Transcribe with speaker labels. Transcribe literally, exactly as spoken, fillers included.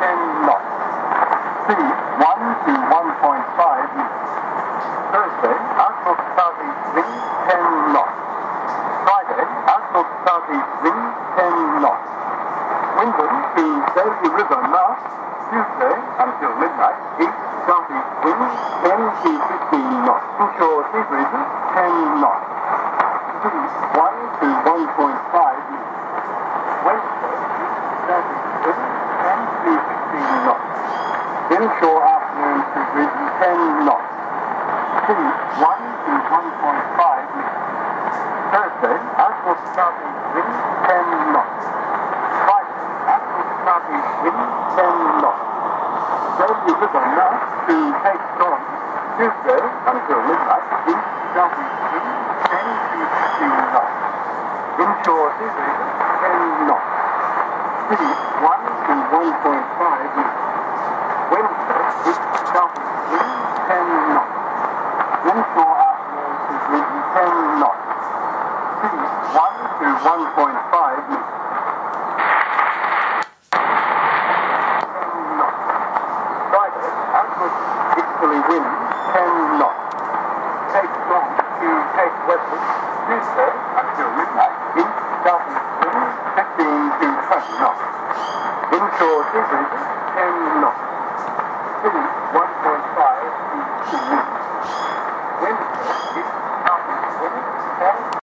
Speaker 1: ten knots. Sea one to one point five meters. Thursday, outlook southeast wind ten knots. Friday, outlook southeast wind ten knots. Windward to Daly River mouth. Tuesday until midnight, east southeast wind ten to fifteen knots. Inshore sea breezes ten knots. Sea one to one point five meters. Wednesday, east southeast wind ten to fifteen knots. Inshore afternoon sea breezes ten knots. Sea one to one point five meters. Thursday, outlook southeast wind ten knots. Friday, outlook southeast wind ten knots. Daly River mouth to TECSUN. Tuesday until midnight, east southeast wind ten to fifteen knots. Inshore sea breezes ten knots. Sea one to one point five meters. Wednesday, east southeast wind ten knots. Inshore afternoon sea breezes ten knots. Sea one to one point five meters. Easterly wind ten knots. TECSUN to take westward. Tuesday until midnight, east southeast wind fifteen to twenty knots. Inshore sea breezes ten knots. Sea one point five to two meters. Wednesday, east southeast wind ten